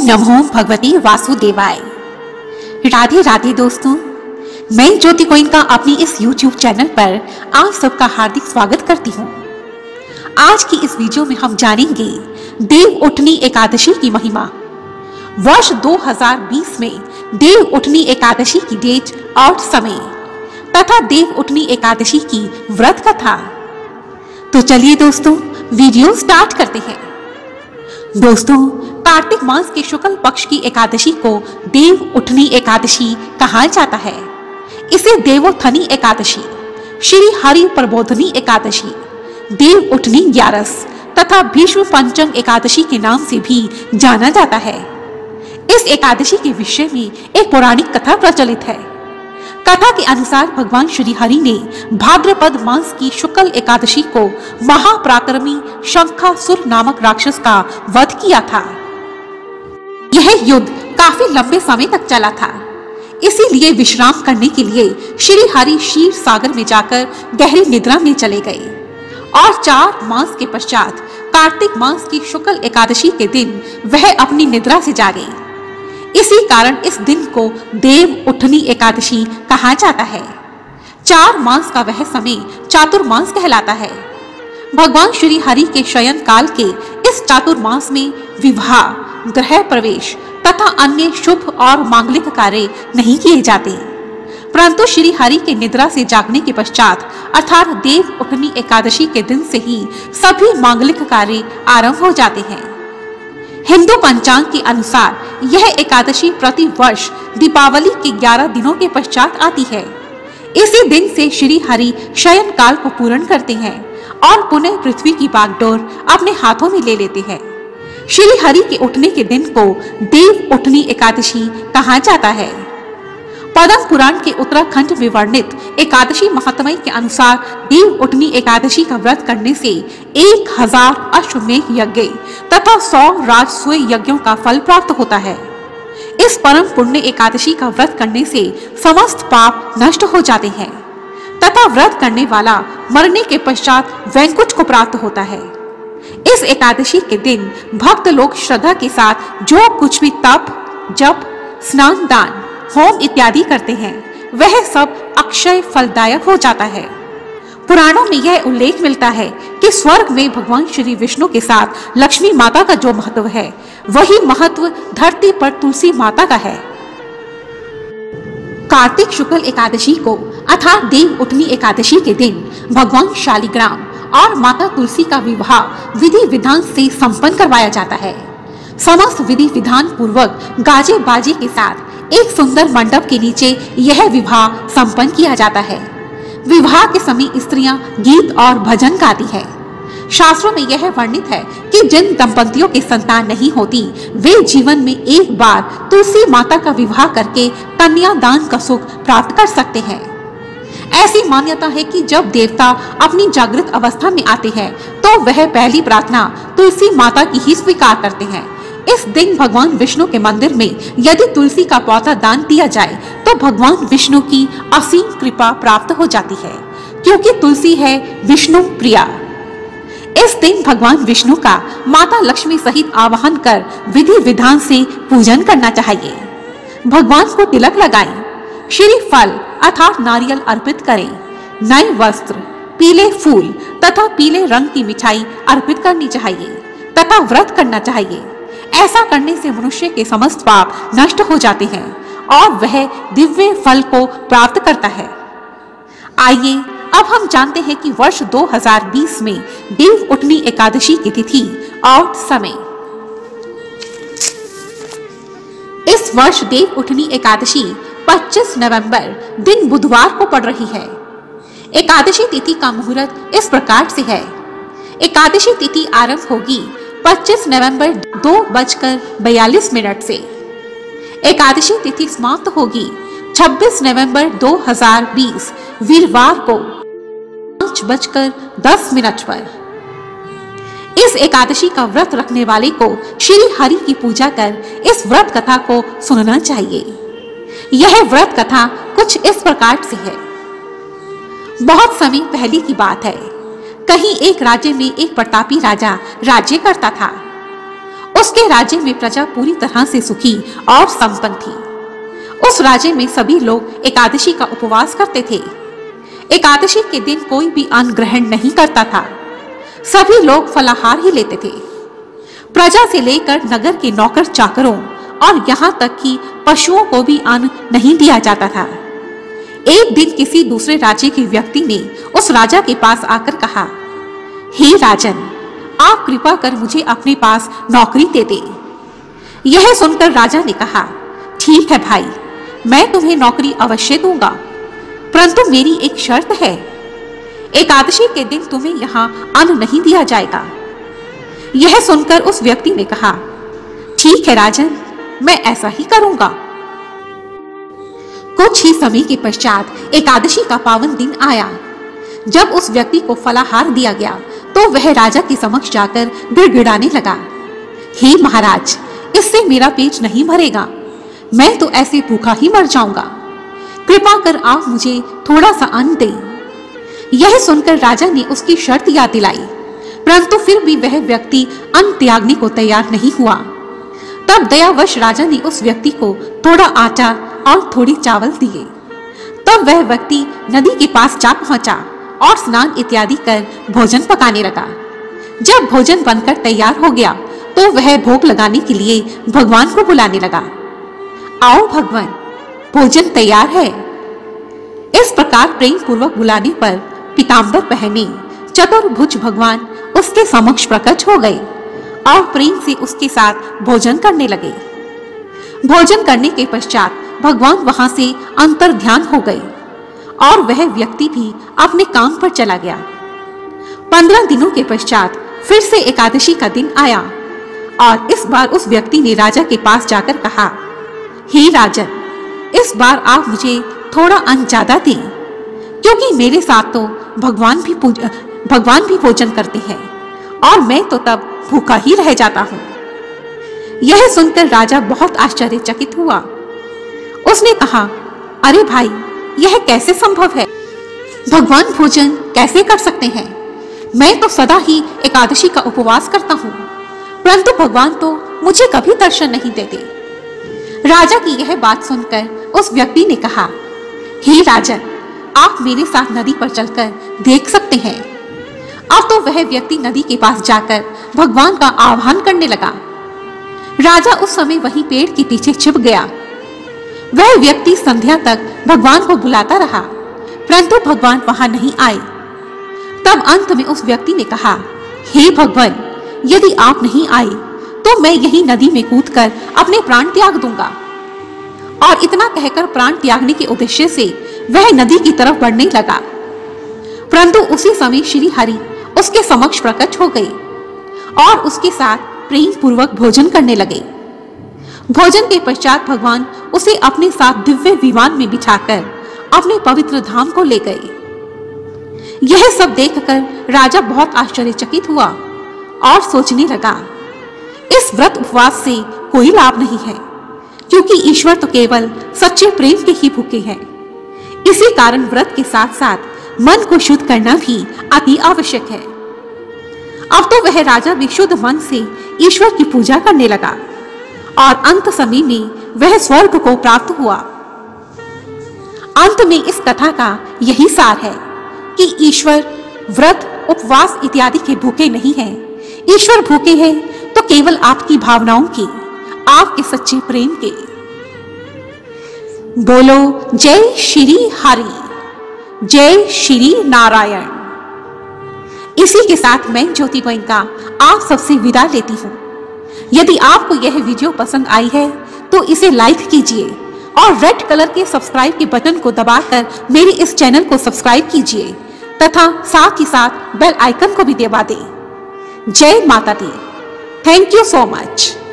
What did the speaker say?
नमो भगवती वासुदेवाय। राधे राधे दोस्तों, मैं ज्योति कोइन का अपनी इस YouTube चैनल पर आप सबका हार्दिक स्वागत करती हूँ। आज की इस वीडियो में हम जानेंगे देव उठनी एकादशी की महिमा, वर्ष 2020 में देव उठनी एकादशी की डेट और समय तथा देव उठनी एकादशी की व्रत कथा। तो चलिए दोस्तों, वीडियो स्टार्ट करते हैं। दोस्तों, कार्तिक मास के शुक्ल पक्ष की एकादशी को देव उठनी एकादशी कहा जाता है। इसे देवोत्थनी एकादशी, श्री हरि प्रबोधनी एकादशी, देव उठनी ग्यारस तथा भीष्म पंचम एकादशी के नाम से भी जाना जाता है। इस एकादशी के विषय में एक पौराणिक कथा प्रचलित है। कथा के अनुसार भगवान श्री हरि ने भाद्रपद मास की शुक्ल एकादशी को महापराक्रमी शंखासुर नामक राक्षस का वध किया था। यह युद्ध काफी लंबे समय तक चला था, इसीलिए विश्राम करने के लिए श्री हरि क्षीर सागर में जाकर गहरी निद्रा में चले गए और 4 मास के पश्चात कार्तिक मास की शुक्ल एकादशी के दिन वह अपनी निद्रा से जागे। इसी कारण इस दिन को देव उठनी एकादशी कहा जाता है। 4 मास का वह समय चातुर्मास कहलाता है। भगवान श्री हरि के शयन काल के इस चातुर्मास में विवाह, गृह प्रवेश तथा अन्य शुभ और मांगलिक कार्य नहीं किए जाते, परंतु श्री हरि के निद्रा से जागने के पश्चात अर्थात देव उठनी एकादशी के दिन से ही सभी मांगलिक कार्य आरंभ हो जाते हैं। हिंदू पंचांग के अनुसार यह एकादशी प्रति वर्ष दीपावली के 11 दिनों के पश्चात आती है। इसी दिन से श्री हरि शयन काल को पूर्ण करते हैं और पुनः पृथ्वी की बागडोर अपने हाथों में ले लेते हैं। श्री हरि के उठने के दिन को देव उठनी एकादशी कहा जाता है। पद्म पुराण के उत्तराखंड में वर्णित एकादशी महात्म्य के अनुसार देव उठनी एकादशी का व्रत करने से 1000 अश्वमेध यज्ञ तथा 100 राजसूय यज्ञों का फल प्राप्त होता है। इस परम पुण्य एकादशी का व्रत करने से समस्त पाप नष्ट हो जाते हैं तथा व्रत करने वाला मरने के पश्चात वैकुंठ को प्राप्त होता है। इस एकादशी के दिन भक्त लोग श्रद्धा के साथ जो कुछ भी तप, जप, स्नान, दान, होम इत्यादि करते हैं वह सब अक्षय फलदायक हो जाता है। पुराणों में यह उल्लेख मिलता है कि स्वर्ग में भगवान श्री विष्णु के साथ लक्ष्मी माता का जो महत्व है वही महत्व धरती पर तुलसी माता का है। कार्तिक शुक्ल एकादशी को अर्थात देव उठनी एकादशी के दिन भगवान शालिग्राम और माता तुलसी का विवाह विधि विधान से संपन्न करवाया जाता है। समस्त विधि विधान पूर्वक गाजे बाजे के साथ एक सुंदर मंडप के नीचे यह विवाह संपन्न किया जाता है। विवाह के समय स्त्रियां गीत और भजन गाती है। शास्त्रों में यह वर्णित है कि जिन दंपतियों की संतान नहीं होती वे जीवन में एक बार तुलसी माता का विवाह करके कन्यादान का सुख प्राप्त कर सकते हैं। ऐसी मान्यता है कि जब देवता अपनी जागृत अवस्था में आते हैं तो वह पहली प्रार्थना तुलसी माता की ही स्वीकार करते हैं। इस दिन भगवान विष्णु के मंदिर में यदि तुलसी का पौधा दान दिया जाए तो भगवान विष्णु की असीम कृपा प्राप्त हो जाती है, क्योंकि तुलसी है विष्णु प्रिया। इस दिन भगवान विष्णु का माता लक्ष्मी सहित आवाहन कर विधि विधान से पूजन करना चाहिए। भगवान को तिलक लगाएं, श्री फल अर्थात नारियल अर्पित करें, नए वस्त्र, पीले फूल तथा पीले रंग की मिठाई अर्पित करनी चाहिए तथा व्रत करना चाहिए। ऐसा करने से मनुष्य के समस्त पाप नष्ट हो जाते हैं और वह दिव्य फल को प्राप्त करता है। आइए अब हम जानते हैं कि वर्ष 2020 में देव उठनी एकादशी की तिथि और समय। इस वर्ष देव उठनी एकादशी 25 नवंबर दिन बुधवार को पड़ रही है। एकादशी तिथि का मुहूर्त इस प्रकार से है। एकादशी तिथि आरंभ होगी 25 नवंबर 2:42 से। एकादशी तिथि समाप्त होगी 26 नवंबर 2020 वीरवार को 5:10 पर। इस एकादशी का व्रत रखने वाले को श्री हरि की पूजा कर इस व्रत कथा को सुनना चाहिए। यह व्रत कथा कुछ इस प्रकार से है। बहुत समय पहले की बात है, कहीं एक राज्य में एक प्रतापी राजा राज्य करता था। उसके राज्य में प्रजा पूरी तरह से सुखी और संपन्न थी। उस राज्य में सभी लोग एकादशी का उपवास करते थे। एकादशी के दिन कोई भी अन्न ग्रहण नहीं करता था। सभी लोग फलाहार ही लेते थे। प्रजा से लेकर नगर के नौकर चाकरों और यहाँ तक कि पशुओं को भी अन्न नहीं दिया जाता था। एक दिन किसी दूसरे राज्य के व्यक्ति ने उस राजा के पास आकर कहा, हे राजन, आप कृपा कर मुझे अपने पास नौकरी दे दे। यह सुनकर राजा ने कहा, ठीक है भाई, मैं तुम्हें नौकरी अवश्य दूंगा, परंतु मेरी एक शर्त है। एकादशी के दिन तुम्हें यहाँ अन्न नहीं दिया जाएगा। यह सुनकर उस व्यक्ति ने कहा, ठीक है राजन, मैं ऐसा ही करूंगा। कुछ ही समय के पश्चात एकादशी का पावन दिन आया। जब उस व्यक्ति को फलाहार दिया गया तो वह राजा के समक्ष जाकर गिड़गिड़ाने लगा, हे महाराज, इससे मेरा पेट नहीं भरेगा, मैं तो ऐसे भूखा ही मर जाऊंगा। कृपा कर आप मुझे थोड़ा सा अन्न दें। यह सुनकर राजा ने उसकी शर्त याद दिलाई, परंतु फिर भी वह व्यक्ति अन्न त्यागने को तैयार नहीं हुआ। तब दयावश राजा ने उस व्यक्ति को थोड़ा आटा और थोड़ी चावल दिए। तब वह व्यक्ति नदी के पास जा पहुंचा और स्नान इत्यादि कर भोजन पकाने लगा। जब भोजन बनकर तैयार हो गया तो वह भोग लगाने के लिए भगवान को बुलाने लगा, आओ भगवान, भोजन तैयार है। इस प्रकार प्रेम पूर्वक बुलाने पर पीताम्बर पहने चतुर्भुज भगवान उसके समक्ष प्रकट हो गए और प्रेम से उसके साथ भोजन करने लगे। भोजन करने के पश्चात भगवान वहां से अंतर ध्यान हो गए और वह व्यक्ति भी अपने काम पर चला गया। 15 दिनों के पश्चात फिर से एकादशी का दिन आया और इस बार उस व्यक्ति ने राजा के पास जाकर कहा, हे राजन, इस बार आप मुझे थोड़ा अन्न ज्यादा दें, क्योंकि मेरे साथ तो भगवान भी भोजन करते हैं और मैं तो तब भूखा ही रह जाता हूँ। यह सुनकर राजा बहुत आश्चर्यचकित हुआ। उसने कहा, अरे भाई, यह कैसे संभव है? भगवान भोजन कैसे कर सकते हैं? मैं तो सदा ही एकादशी का उपवास करता हूँ, परंतु भगवान तो मुझे कभी दर्शन नहीं देते। राजा की यह बात सुनकर उस व्यक्ति ने कहा, हे राजन, आप मेरे साथ नदी पर चलकर देख सकते हैं। अब तो वह व्यक्ति नदी के पास जाकर भगवान का आह्वान करने लगा। राजा उस समय वहीं पेड़ के पीछे छिप गया। वह व्यक्ति संध्या तक भगवान को बुलाता रहा, परंतु भगवान वहां नहीं आए। तब अंत में उस व्यक्ति ने कहा, हे भगवान, यदि आप नहीं आए तो मैं यही नदी में कूदकर अपने प्राण त्याग दूंगा। और इतना कहकर प्राण त्यागने के उद्देश्य से वह नदी की तरफ बढ़ने लगा, परंतु उसी समय श्री हरि उसके समक्ष प्रकट हो गए और उसके साथ प्रेम पूर्वक भोजन करने लगे। भोजन के पश्चात भगवान उसे अपने साथ दिव्य विमान में बिठाकर अपने पवित्र धाम को ले गए। यह सब देखकर राजा बहुत आश्चर्यचकित हुआ और सोचने लगा, इस व्रत उपवास से कोई लाभ नहीं है, क्योंकि ईश्वर तो केवल सच्चे प्रेम के ही भूखे हैं। इसी कारण व्रत के साथ साथ मन को शुद्ध करना भी अति आवश्यक है। अब तो वह राजा भी शुद्ध मन से ईश्वर की पूजा करने लगा और अंत समय में वह स्वर्ग को प्राप्त हुआ। अंत में इस कथा का यही सार है कि ईश्वर व्रत, उपवास इत्यादि के भूखे नहीं है। ईश्वर भूखे हैं तो केवल आपकी भावनाओं के, आपके सच्चे प्रेम के। बोलो जय श्री हरि, जय श्री नारायण। इसी के साथ मैं ज्योति गोयनका आप सबसे विदा लेती हूँ। यदि आपको यह वीडियो पसंद आई है तो इसे लाइक कीजिए और रेड कलर के सब्सक्राइब के बटन को दबाकर मेरे इस चैनल को सब्सक्राइब कीजिए तथा साथ ही साथ बेल आइकन को भी दबा दें। जय माता दी। Thank you so much.